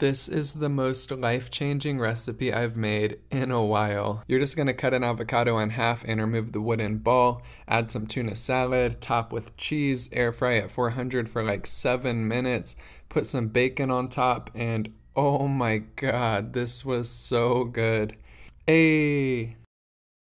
This is the most life-changing recipe I've made in a while. You're just gonna cut an avocado in half and remove the wooden ball, add some tuna salad, top with cheese, air fry at 400 for like 7 minutes, put some bacon on top, and oh my god, this was so good. Hey!